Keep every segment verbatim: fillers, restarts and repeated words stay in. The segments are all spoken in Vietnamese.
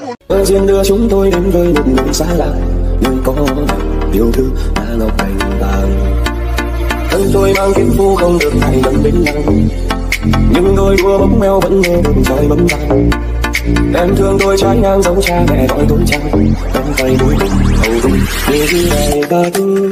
Cơ duyên đưa chúng tôi đến với một người xa lạ, nơi có yêu thương đã ngọc cành vàng. Thân tôi mang kiếm phu không được ngày đâm đến nhau, nhưng đôi đua bóng meo vẫn nghe được roi bấm vang. Em thương tôi trái ngang giống cha mẹ đói tốn trăng, em phải đuổi hầu tôi như khi này ta thương.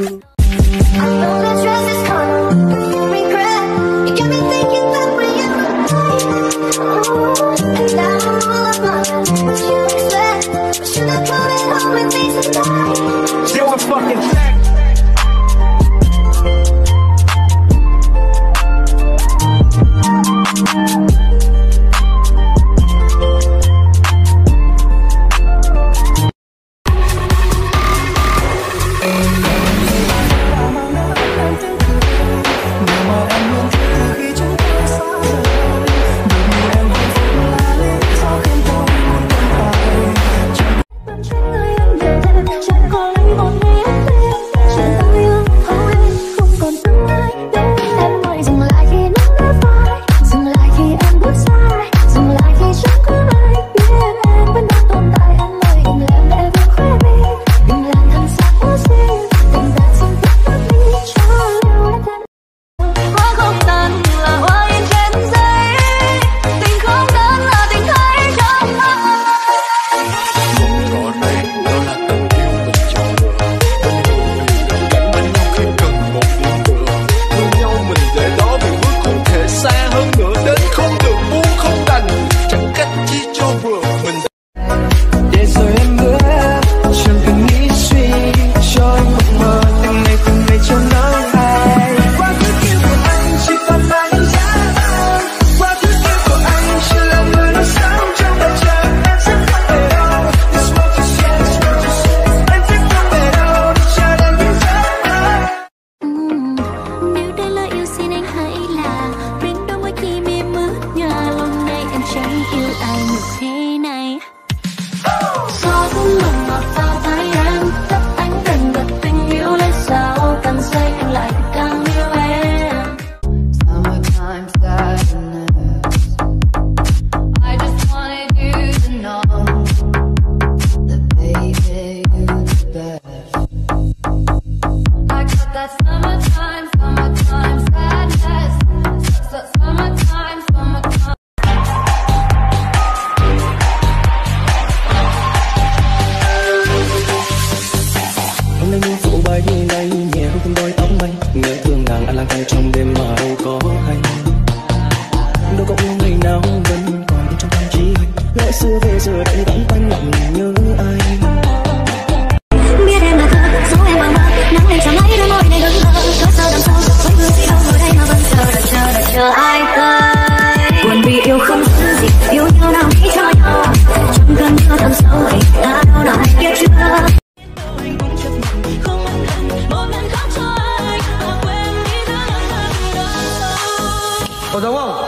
Có giống không?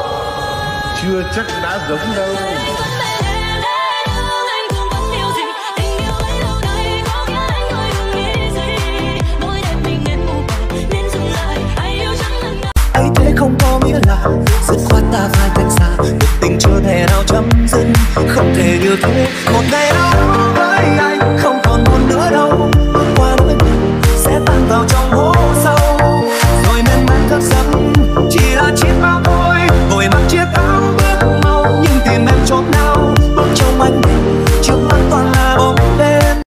Chưa chắc đã giống đâu. Ấy thế không có nghĩa là dứt khoát ta phải cách xa, cuộc tình chưa thể nào chấm dứt, không thể như thế